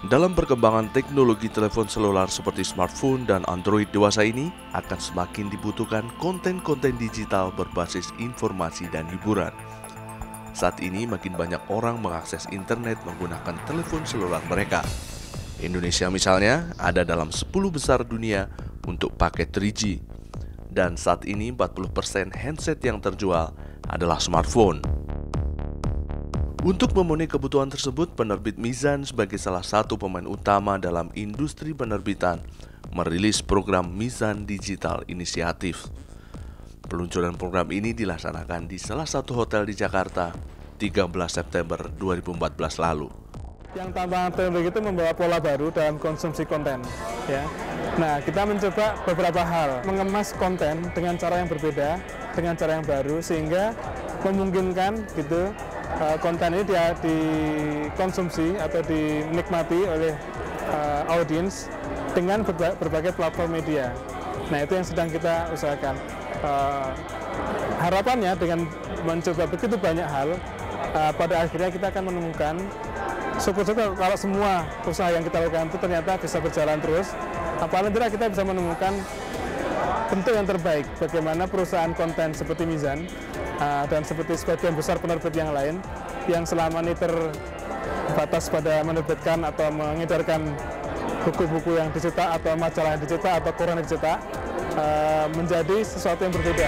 Dalam perkembangan teknologi telepon seluler seperti smartphone dan Android dewasa ini, akan semakin dibutuhkan konten-konten digital berbasis informasi dan hiburan. Saat ini makin banyak orang mengakses internet menggunakan telepon seluler mereka. Indonesia misalnya ada dalam 10 besar dunia untuk paket 3G. Dan saat ini 40% handset yang terjual adalah smartphone. Untuk memenuhi kebutuhan tersebut, penerbit Mizan sebagai salah satu pemain utama dalam industri penerbitan merilis program Mizan Digital Inisiatif. Peluncuran program ini dilaksanakan di salah satu hotel di Jakarta 13 September 2014 lalu. Yang tantangan teknologi itu membawa pola baru dalam konsumsi konten. Ya. Nah, kita mencoba beberapa hal, mengemas konten dengan cara yang berbeda, dengan cara yang baru, sehingga memungkinkan gitu konten ini dia dikonsumsi atau dinikmati oleh audiens dengan berbagai platform media. Nah, itu yang sedang kita usahakan. Harapannya dengan mencoba begitu banyak hal, pada akhirnya kita akan menemukan syukur-syukur kalau semua usaha yang kita lakukan itu ternyata bisa berjalan terus. Paling tidak kita bisa menemukan bentuk yang terbaik bagaimana perusahaan konten seperti Mizan dan seperti sebagian besar penerbit yang lain yang selama ini terbatas pada menerbitkan atau mengedarkan buku-buku yang dicetak atau majalah yang dicetak atau koran yang dicetak menjadi sesuatu yang berbeda.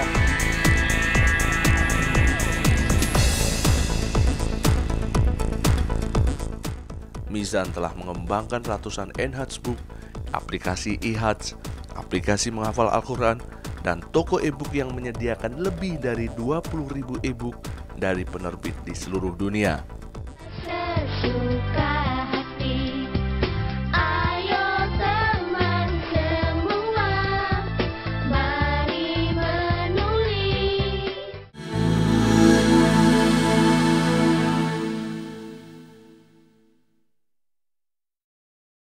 Mizan telah mengembangkan ratusan Enhance Book, aplikasi e-Hajj, aplikasi menghafal Al-Quran, dan toko e-book yang menyediakan lebih dari 20.000 e-book dari penerbit di seluruh dunia.